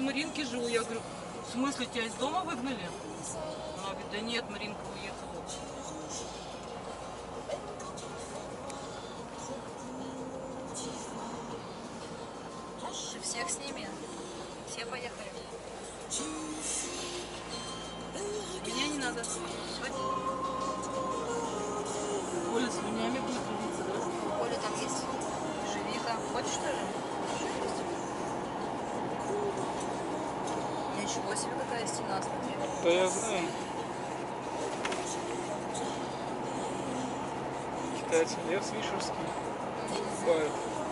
Маринки живу. Я говорю, в смысле, тебя из дома выгнали? Она говорит, да нет, Маринка уехала. Ты всех сними. Все поехали. Меня не надо. Оля, с свинями будет трудиться, да? Оля, там есть ежевика. Хочешь что ли? Есть. Ничего себе, какая стена, смотри. Да я знаю. Китайцы лес вишерский покупают.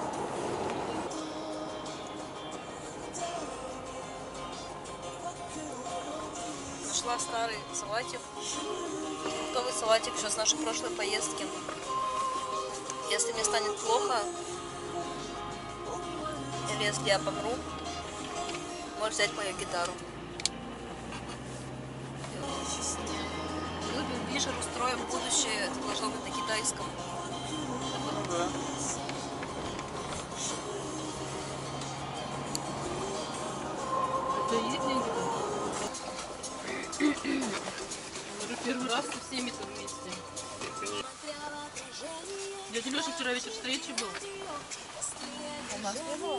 Нашла старый салатик. Готовый салатик еще с нашей прошлой поездки. Если мне станет плохо, или если я помру, можешь взять мою гитару. Любим Вишер, устроим будущее. Это должно быть на китайском. Ну да. Это есть деньги? Уже первый раз со всеми там вместе. Дядя Леша вчера вечер встречи был. У нас не было.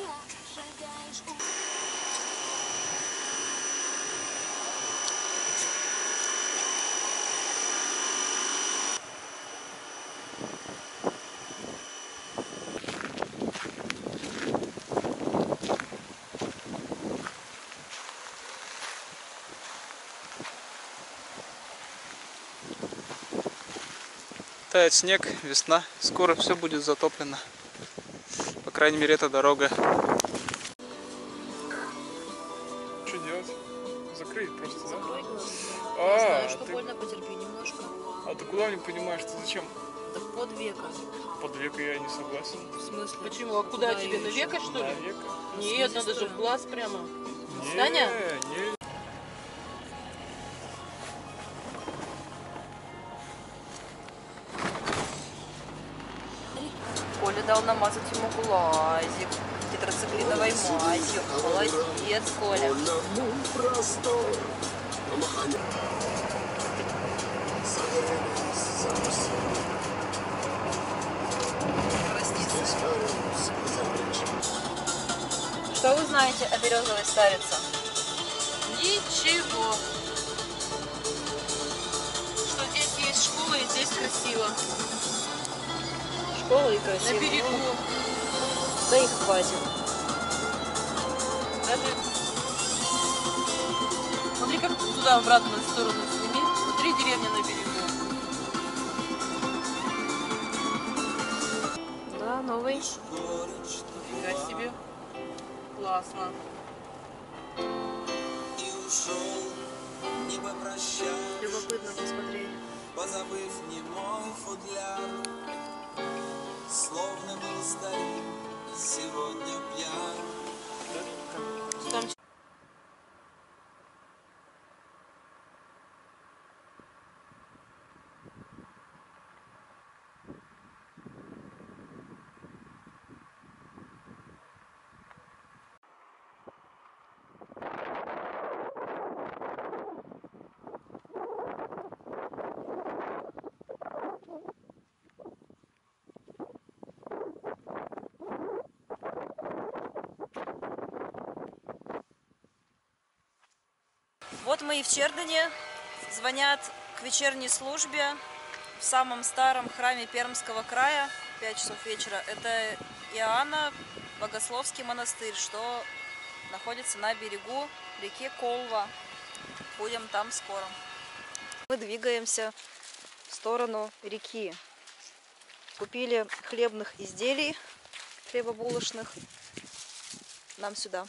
Тает снег, весна. Скоро все будет затоплено. По крайней мере, эта дорога. Что делать? Закрыть просто, да? Закрой глаза. А, Я знаю, что ты- больно, потерпи немножко. А ты куда не понимаешь, ты зачем? Так под века. Под века я не согласен. В смысле? Почему? А куда Да, тебе? я На ещё. века, что На ли? века? Нет, надо же стороны. в глаз прямо. Не, Таня? не. Коля дал намазать ему глазик тетрациклиновой мазью. Молодец, Коля. Что вы знаете о березовой старице? Ничего. Что здесь есть школа и здесь красиво. Школа и На красиво. берегу. Да их хватит. Даже... Смотри, как туда обратно в сторону сними. Смотри, деревня на берегу. Да, новый. Нифига себе. Классно. Любопытно посмотреть. Позабыв немой футляр, словно был старик, сегодня пьян. Там... Вот мы и в Чердане. Звонят к вечерней службе в самом старом храме Пермского края. 5 часов вечера. Это Иоанна Богословский монастырь, что находится на берегу реки Колва. Будем там скоро. Мы двигаемся в сторону реки. Купили хлебных изделий, хлебобулочных. Нам сюда.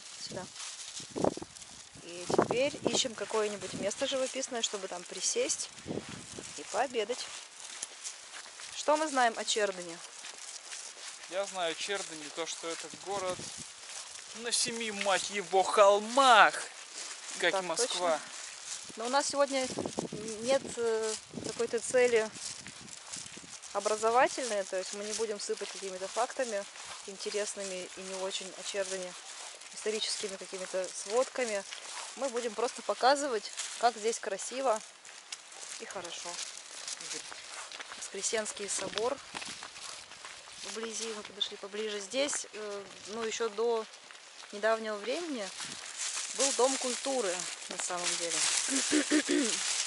И теперь ищем какое-нибудь место живописное, чтобы там присесть и пообедать. Что мы знаем о Чердане? Я знаю Чердани, то, что это город на 7, мать его, холмах, как Так и Москва. точно. Но у нас сегодня нет какой-то цели образовательной, то есть мы не будем сыпать какими-то фактами интересными и не очень о Чердане. историческими какими-то сводками. Мы будем просто показывать, как здесь красиво и хорошо. Воскресенский собор вблизи, мы подошли поближе. Здесь, ну, еще до недавнего времени был дом культуры, на самом деле.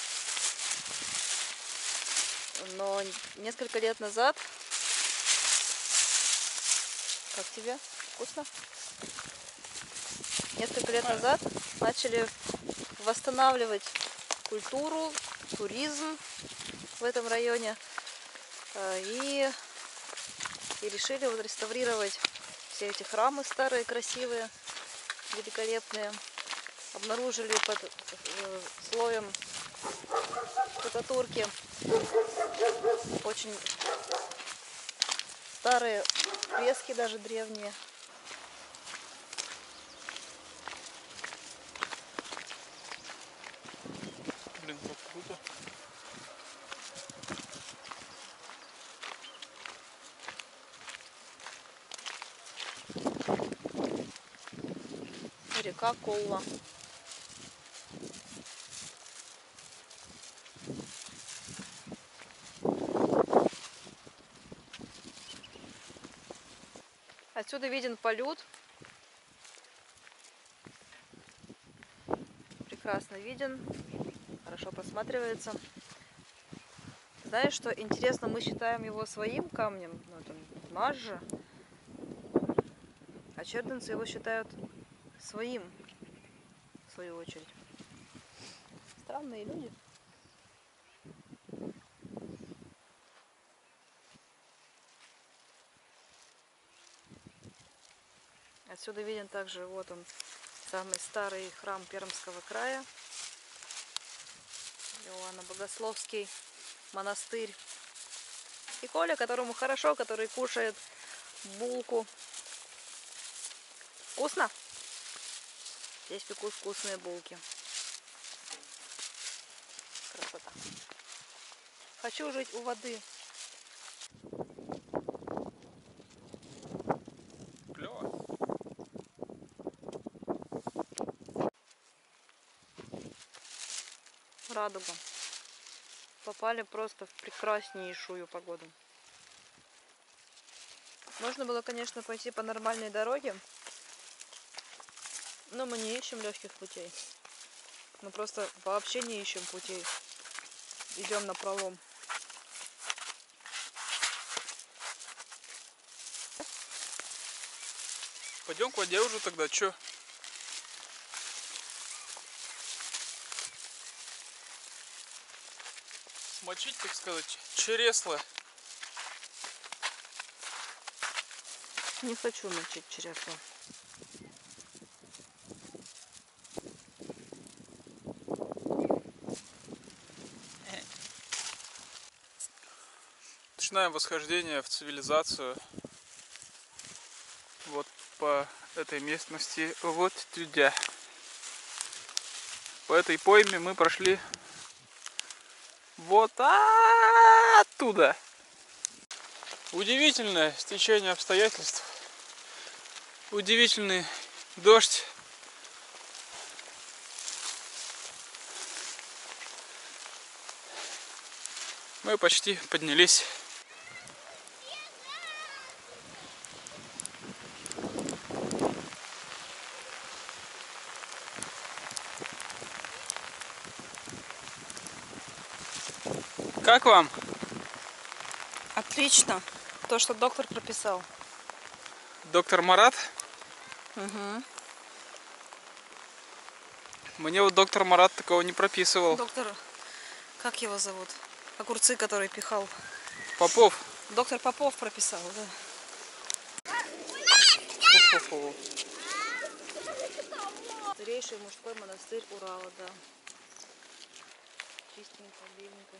Но несколько лет назад... Как тебе? Вкусно? Несколько лет назад начали восстанавливать культуру, туризм в этом районе. И решили вот реставрировать все эти храмы старые, красивые, великолепные. Обнаружили под слоем штукатурки очень старые фрески, даже древние. Блин, как круто. Река Колла. Отсюда виден Полют. Прекрасно виден. Хорошо просматривается. Знаешь, что интересно, мы считаем его своим камнем. Ну, это наш же. А черденцы его считают своим, в свою очередь. Странные люди. Отсюда виден также, вот он, самый старый храм Пермского края. Иоанна Богословский монастырь. И Коля, которому хорошо, который кушает булку. Вкусно? Здесь пекут вкусные булки. Красота. Хочу жить у воды. Клево. Радуга. Попали просто в прекраснейшую погоду. Можно было, конечно, пойти по нормальной дороге, но мы не ищем легких путей. Мы просто вообще не ищем путей. Идем напролом. Пойдем к воде уже тогда, чё? Смочить, так сказать, чересло. Не хочу мочить чересло. Начинаем восхождение в цивилизацию. Вот по этой местности, вот туда. По этой пойме мы прошли вот оттуда. Удивительное стечение обстоятельств. Удивительный дождь. Мы почти поднялись. Как вам? Отлично. То, что доктор прописал. Доктор Марат? Угу. Мне вот доктор Марат такого не прописывал. Доктор, как его зовут? Огурцы, который пихал. Попов. Доктор Попов прописал, да. Фу-фу-фу. Старейший мужской монастырь Урала, да. Чистенько, беленько.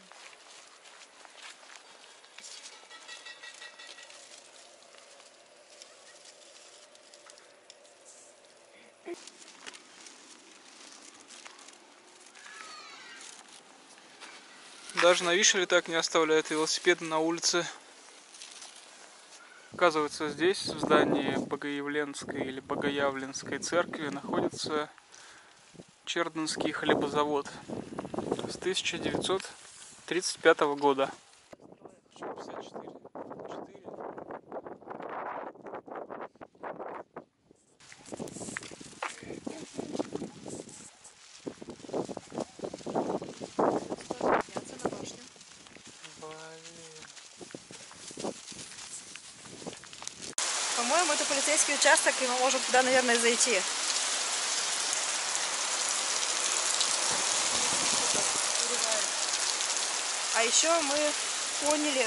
Даже на Вишере так не оставляют велосипеды на улице. Оказывается, здесь, в здании Богоявленской или Богоявленской церкви, находится Чердынский хлебозавод с 1935 года. По-моему, это полицейский участок, и мы можем туда, наверное, зайти. А еще мы поняли,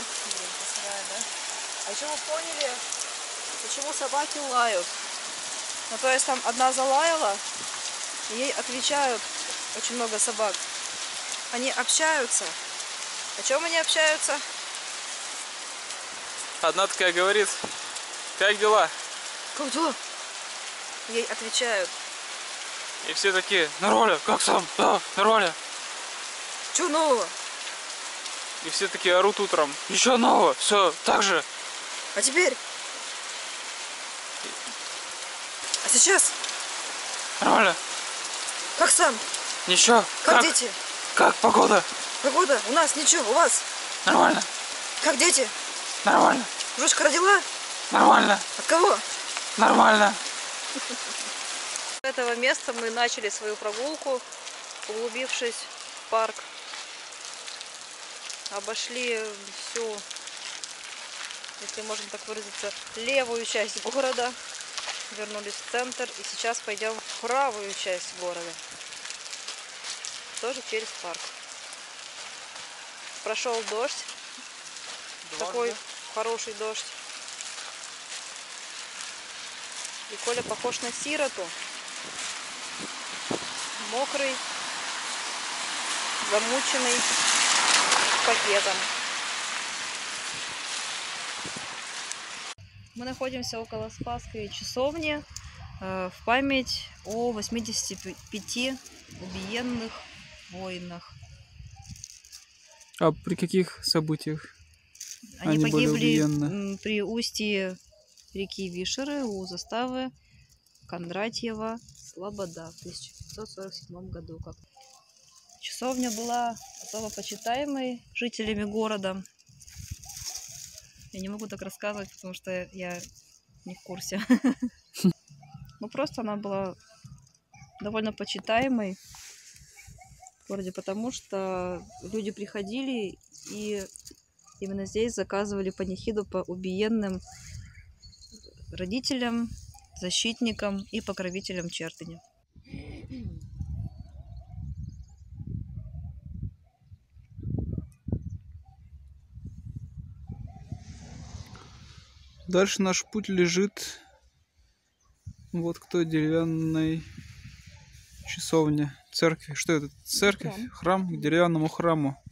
почему собаки лают. Ну, то есть там одна залаяла, и ей отвечают очень много собак. Они общаются. О чем они общаются? Одна такая говорит: как дела? Как дела? Ей отвечают. И все такие: нормально, как сам? Да, нормально. Чего нового? И все такие орут утром: еще нового, все, так же. А теперь? А сейчас? Нормально. Как сам? Ничего. Как дети? Как погода? Погода? У нас ничего, у вас? Нормально. Как дети? Нормально. Жучка родила? Нормально. От кого? Нормально. С этого места мы начали свою прогулку, углубившись в парк. Обошли всю, если можно так выразиться, левую часть города. Вернулись в центр и сейчас пойдем в правую часть города. Тоже через парк. Прошел дождь. Такой хороший дождь. И Коля похож на сироту. Мокрый, замученный, с пакетом. Мы находимся около Спасской часовни в память о 85 убиенных воинах. А при каких событиях? Они Они были погибли убиенны? при устье реки Вишеры у заставы Кондратьева Слобода в 1547 году. Часовня была особо почитаемой жителями города. Я не могу так рассказывать, потому что я не в курсе. Ну, просто она была довольно почитаемой в городе, потому что люди приходили и именно здесь заказывали панихиду по убиенным родителям, защитникам и покровителям Чердыни. Дальше наш путь лежит вот к той деревянной часовне, церкви. Что это? Церковь? Храм к деревянному храму.